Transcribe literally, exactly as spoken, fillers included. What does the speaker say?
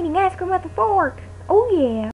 eating ice cream with a fork. Oh yeah.